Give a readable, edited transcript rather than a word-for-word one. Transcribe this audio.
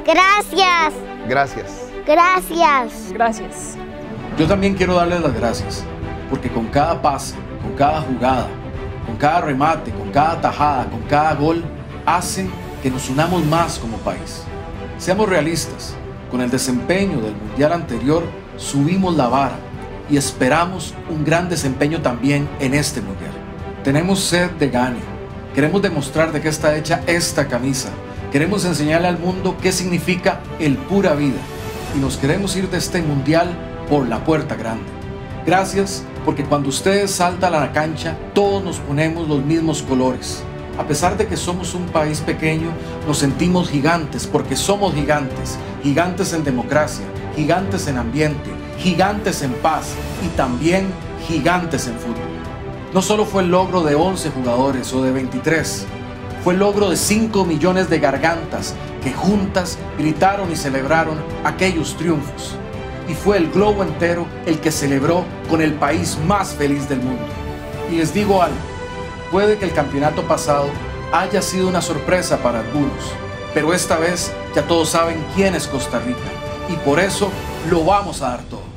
Gracias. Gracias. Gracias. Gracias. Yo también quiero darles las gracias, porque con cada pase, con cada jugada, con cada remate, con cada tajada, con cada gol, hacen que nos unamos más como país. Seamos realistas, con el desempeño del Mundial anterior subimos la vara y esperamos un gran desempeño también en este Mundial. Tenemos sed de gane, queremos demostrar de qué está hecha esta camisa, queremos enseñarle al mundo qué significa el pura vida y nos queremos ir de este Mundial por la puerta grande. Gracias porque cuando ustedes saltan a la cancha todos nos ponemos los mismos colores. A pesar de que somos un país pequeño, nos sentimos gigantes porque somos gigantes, gigantes en democracia, gigantes en ambiente, gigantes en paz y también gigantes en fútbol. No solo fue el logro de 11 jugadores o de 23, fue el logro de 5 millones de gargantas que juntas gritaron y celebraron aquellos triunfos. Y fue el globo entero el que celebró con el país más feliz del mundo. Y les digo algo, puede que el campeonato pasado haya sido una sorpresa para algunos, pero esta vez ya todos saben quién es Costa Rica y por eso lo vamos a dar todo.